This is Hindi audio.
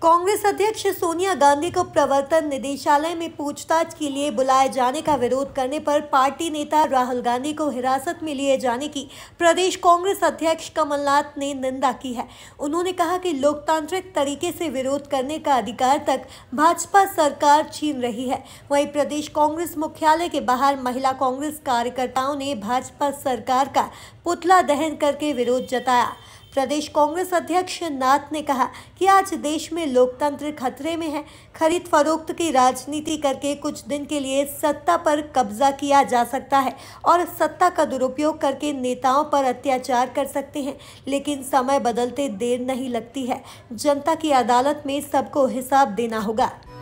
कांग्रेस अध्यक्ष सोनिया गांधी को प्रवर्तन निदेशालय में पूछताछ के लिए बुलाए जाने का विरोध करने पर पार्टी नेता राहुल गांधी को हिरासत में लिए जाने की प्रदेश कांग्रेस अध्यक्ष कमलनाथ ने निंदा की है। उन्होंने कहा कि लोकतांत्रिक तरीके से विरोध करने का अधिकार तक भाजपा सरकार छीन रही है। वहीं प्रदेश कांग्रेस मुख्यालय के बाहर महिला कांग्रेस कार्यकर्ताओं ने भाजपा सरकार का पुतला दहन करके विरोध जताया। प्रदेश कांग्रेस अध्यक्ष नाथ ने कहा कि आज देश में लोकतंत्र खतरे में है। खरीद फरोख्त की राजनीति करके कुछ दिन के लिए सत्ता पर कब्जा किया जा सकता है और सत्ता का दुरुपयोग करके नेताओं पर अत्याचार कर सकते हैं, लेकिन समय बदलते देर नहीं लगती है। जनता की अदालत में सबको हिसाब देना होगा।